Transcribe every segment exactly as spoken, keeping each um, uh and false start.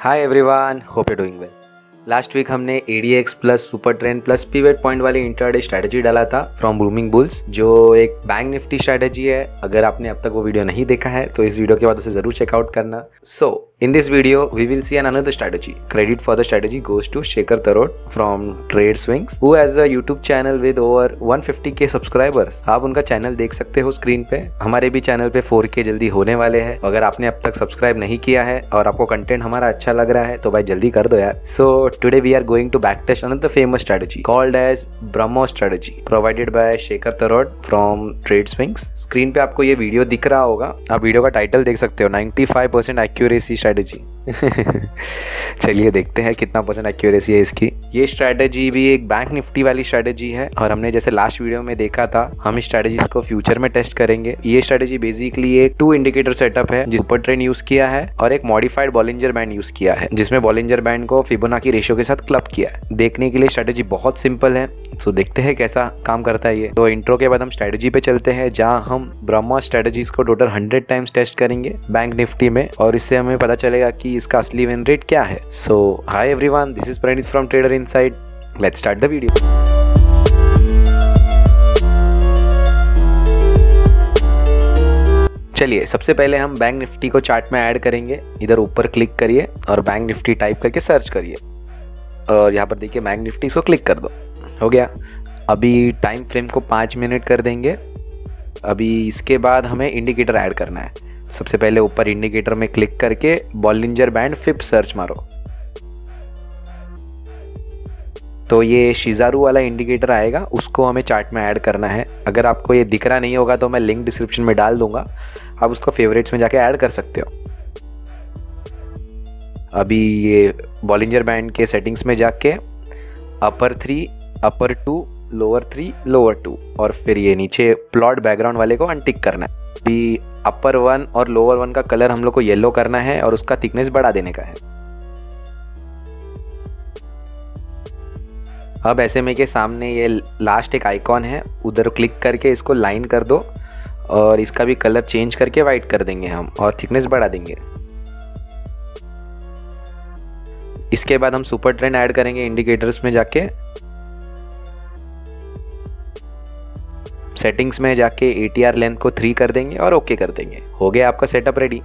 Hi everyone, hope you doing well. Last week हमने A D X plus super trend plus pivot point वाली intraday strategy डाला था from blooming bulls, जो एक bank Nifty strategy है। अगर आपने अब तक वो वीडियो नहीं देखा है तो इस वीडियो के बाद उसे जरूर चेकआउट करना। So in this video we will see an another strategy. Credit for the strategy goes to Shekhar Tarod from Trade Swings, who has a YouTube channel with over one fifty K subscribers. आप उनका channel देख सकते हो screen पे। हमारे भी channel पे four के जल्दी होने वाले हैं। अगर आपने अब तक सब्सक्राइब नहीं किया है और आपको कंटेंट हमारा अच्छा लग रहा है तो भाई जल्दी कर दो यार। So today we are going to backtest another famous strategy called as BrahMos strategy provided by Shekhar Tarod from Trade Swings। Screen पे आपको ये वीडियो दिख रहा होगा, आप वीडियो का टाइटल देख सकते हो, ninety five percent accuracy strategy. चलिए देखते हैं कितना परसेंट एक्यूरेसी है इसकी। ये स्ट्रैटेजी भी एक बैंक निफ्टी वाली स्ट्रैटेजी है और हमने जैसे लास्ट वीडियो में देखा था हम इस स्ट्रैटेजीज को फ्यूचर में टेस्ट करेंगे। ये स्ट्रैटेजी बेसिकली एक टू इंडिकेटर सेटअप है जिस पर ट्रेंड यूज किया है और एक मॉडिफाइड बॉलिंजर बैंड यूज किया है जिसमें बॉलिंजर बैंड को फिबोनाची रेशियो के साथ क्लब किया है। देखने के लिए स्ट्रैटेजी बहुत सिंपल है, सो देखते हैं कैसा काम करता है ये। तो इंट्रो के बाद हम स्ट्रैटेजी पे चलते हैं जहां हम ब्रह्मोस स्ट्रैटेजीज को टोटल हंड्रेड टाइम्स टेस्ट करेंगे बैंक निफ्टी में और इससे हमें पता चलेगा कि इसका असली विन रेट क्या है। So hi everyone, this is Praneet from Trader Inside. Let's start the video. चलिए सबसे पहले हम बैंक निफ्टी को चार्ट में ऐड करेंगे। इधर ऊपर क्लिक करिए और बैंक निफ्टी टाइप करके सर्च करिए और यहाँ पर देखिए बैंक निफ्टी इसको क्लिक कर दो। हो गया। अभी टाइम फ्रेम को पाँच मिनट कर देंगे। अभी इसके बाद हमें इंडिकेटर ऐड करना है। सबसे पहले ऊपर इंडिकेटर में क्लिक करके बॉलिंजर बैंड फिप सर्च मारो तो ये शिजारू वाला इंडिकेटर आएगा, उसको हमें चार्ट में ऐड करना है। अगर आपको ये दिख रहा नहीं होगा तो मैं लिंक डिस्क्रिप्शन में डाल दूंगा, आप उसको फेवरेट्स में जाके ऐड कर सकते हो। अभी ये बॉलिंजर बैंड के सेटिंग्स में जाके upper three, upper two, lower three, lower two और फिर ये नीचे प्लॉट बैकग्राउंड वाले को अनटिक करना है। अभी अपर वन और लोअर वन का कलर हम लोग को येलो करना है और उसका थिकनेस बढ़ा देने का है। अब एस एम ए के सामने ये लास्ट एक आइकॉन है, उधर क्लिक करके इसको लाइन कर दो और इसका भी कलर चेंज करके वाइट कर देंगे हम और थिकनेस बढ़ा देंगे। इसके बाद हम सुपर ट्रेंड ऐड करेंगे इंडिकेटर्स में जाके। सेटिंग्स में जाके ए टी आर लेंथ को थ्री कर देंगे और ओके कर देंगे। हो गया आपका सेटअप रेडी।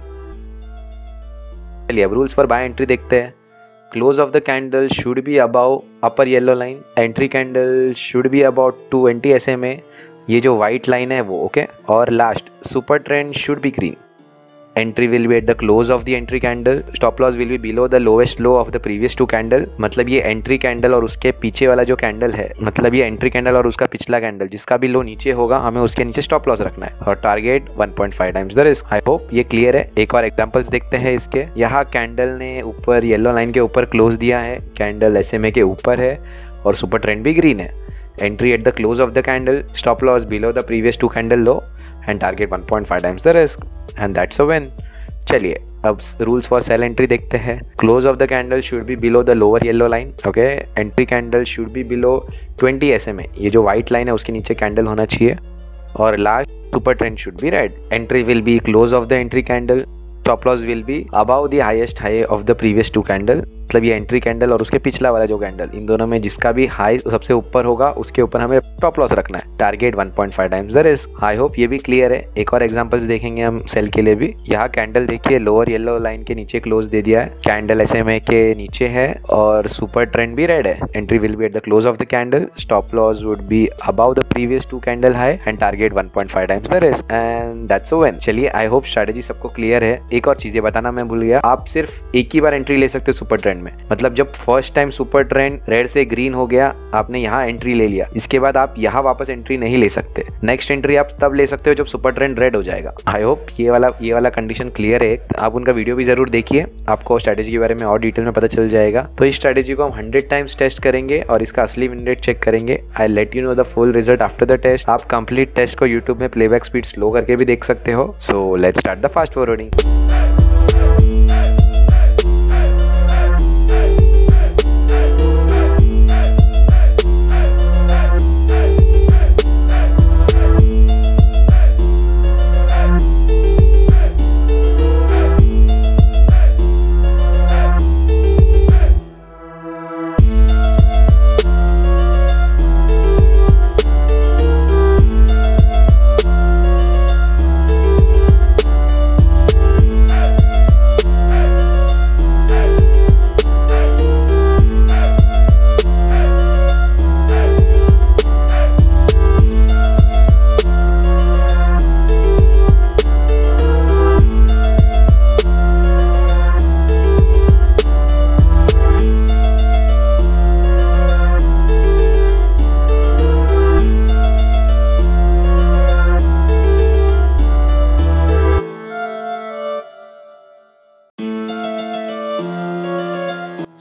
चलिए अब रूल्स फॉर बाय एंट्री देखते हैं। Close of the candle should be above upper yellow line. Entry candle should be about twenty S M A, ये जो व्हाइट लाइन है वो ओके। और last super trend should be green. Entry will be at the close of the entry candle. Stop loss will be below the lowest low of the previous two candle. मतलब ये entry candle और उसके पीछे वाला जो candle है, मतलब ये एंट्री कैंडल और उसका पिछला कैंडल जिसका भी लो नीचे होगा हमें उसके नीचे स्टॉप लॉस रखना है। और target one point five times the risk. I hope ये क्लियर है। एक और एग्जांपल्स देखते हैं इसके। यहाँ कैंडल ने ऊपर येलो लाइन के ऊपर क्लोज दिया है, कैंडल एस एम ए के ऊपर है और सुपर ट्रेंड भी ग्रीन है। Entry at the close of the candle, stop loss below the previous two candle low and target one point five times the risk and that's a win. चलिए अब rules for sell entry देखते हैं। Close of the candle should be below the lower yellow line, okay. Entry candle should be below twenty S M A, ये जो white line है उसके नीचे candle होना चाहिए। और last super trend should be red. Entry will be close of the entry candle, stop loss will be above the highest high of the previous two candle. मतलब ये एंट्री कैंडल और उसके पिछला वाला जो कैंडल, इन दोनों में जिसका भी हाई सबसे ऊपर होगा उसके ऊपर हमें स्टॉप लॉस रखना है। Target one point five times the risk. I hope ये भी क्लियर है। एक और एग्जांपल्स देखेंगे हम सेल के लिए भी। यहाँ कैंडल देखिए लोअर येलो लाइन के नीचे क्लोज दे दिया है, कैंडल एस एम ए के नीचे है और सुपर ट्रेंड भी रेड है। Entry will be at the close of the candle, stop loss would be above the previous two candle high and target one point five times the risk and that's a win. चलिए I hope strategy सबको clear है। एक और चीजें बताना मैं भूल गया, आप सिर्फ एक ही बार एंट्री ले सकते हो सुपर ट्रेंड में। मतलब जब first time super trend red से ग्रीन हो गया, आपने यहाँ एंट्री ले लिया, इसके बाद आप यहाँ वापस एंट्री नहीं ले सकते। नेक्स्ट एंट्री आप तब ले सकते हो जब सुपर ट्रेंड रेड हो जाएगा। आई होप ये वाला ये वाला कंडीशन क्लियर है। आप उनका वीडियो भी जरूर देखिए, आपको स्ट्रैटेजी के बारे में और डिटेल में पता चल जाएगा। तो इस स्ट्रैटेजी को हम हंड्रेड टाइम्स टेस्ट करेंगे और इसका असली विन रेट चेक करेंगे। I let you know the full result after the test. आप कंप्लीट टेस्ट को यूट्यूब में प्लेबैक स्पीड स्लो करके भी देख सकते हो। So let's start the fast forwarding.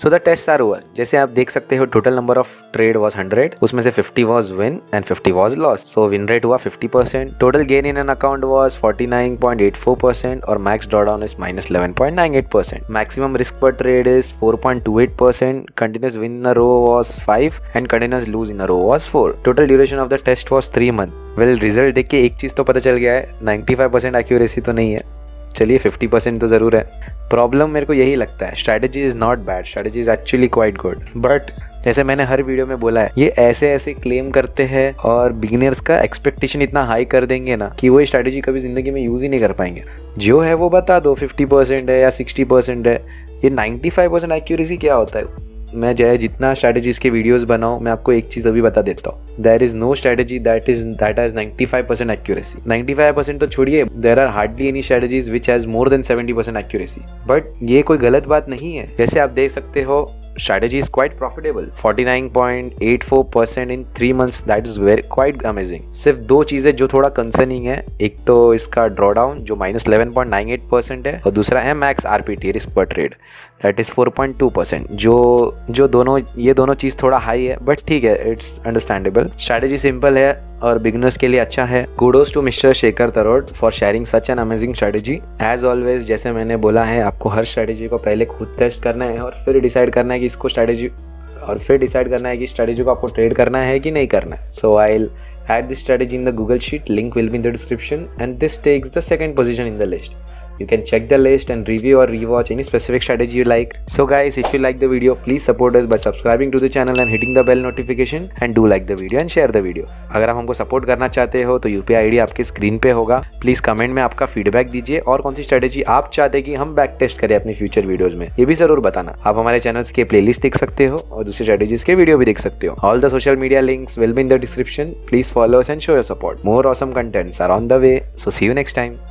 So the test are over. जैसे आप देख सकते हो total number of trade was hundred, उसमें से fifty was win and fifty was loss. So win rate हुआ fifty percent, total gain in an account was forty nine point eight four percent और max drawdown is minus eleven point nine eight percent. Maximum risk पर trade is four point two eight percent, continuous win in a row was five and continuous loose in a row was four. Total duration of the test was three month. Well result देख के एक चीज तो पता चल गया है, ninety five percent accuracy तो नहीं है, चलिए फिफ्टी परसेंट तो ज़रूर है। प्रॉब्लम मेरे को यही लगता है, strategy is not bad, strategy is actually quite good, but जैसे मैंने हर वीडियो में बोला है, ये ऐसे ऐसे क्लेम करते हैं और बिगिनर्स का एक्सपेक्टेशन इतना हाई कर देंगे ना कि वो स्ट्रैटेजी कभी ज़िंदगी में यूज़ ही नहीं कर पाएंगे। जो है वो बता दो, फिफ्टी परसेंट है या सिक्सटी परसेंट है, ये नाइंटी फाइव परसेंट एक्यूरेसी क्या होता है। मैं चाहे जितना स्ट्रैटेजीज के वीडियोस बनाऊं, मैं आपको एक चीज़ अभी बता देता हूँ, there is no strategy that is that has ninety five percent accuracy. Ninety five percent तो छोड़िए, there are hardly any strategies which has more than seventy percent accuracy. But ये कोई गलत बात नहीं है। जैसे आप देख सकते हो, strategy is quite profitable, forty nine point eight four percent in three months, that is very quite amazing। सिर्फ दो चीज़ें जो थोड़ा कंसर्निंग है, एक तो इसका ड्रॉडाउन जो minus eleven point nine eight percent है और दूसरा है मैक्स आरपीटी रिस्क पर trade, that is four point two percent. जो जो दोनों ये दोनों चीज़ थोड़ा हाई है, बट ठीक है, इट्स अंडरस्टैंडेबल। स्ट्रैटेजी सिंपल है और बिगिनर्स के लिए अच्छा है। Kudos to mister Shekhar Tarode for sharing such an amazing strategy. As always जैसे मैंने बोला है, आपको हर स्ट्रैटेजी को पहले खुद टेस्ट करना है और फिर डिसाइड करना है कि इसको स्ट्रैटेजी और फिर डिसाइड करना है कि स्ट्रैटेजी को आपको ट्रेड करना है कि नहीं करना है। So I will add this strategy in the Google sheet, link will be in the description, and this takes the second position in the list. You can check the list and review or rewatch any specific strategy you like. So guys, if you like the video, please support us by subscribing to the channel and hitting the bell notification, and do like the video and share the video. अगर आप हमको support करना चाहते हो तो UPI ID आपके screen पे होगा। प्लीज कमेंट में आपका फीडबैक दीजिए और कौन सी स्ट्रेटेजी आप चाहते हैं कि हम बैक टेस्ट करें अपने फ्यूचर वीडियोस में, ये भी जरूर बताना। आप हमारे चैनल्स के प्लेलिस्ट देख सकते हो और दूसरी स्ट्रेटेजीज के वीडियो भी देख सकते हो। All the social media links will be in the description. Please follow us and show your support. More awesome contents are on the way, so see you next time.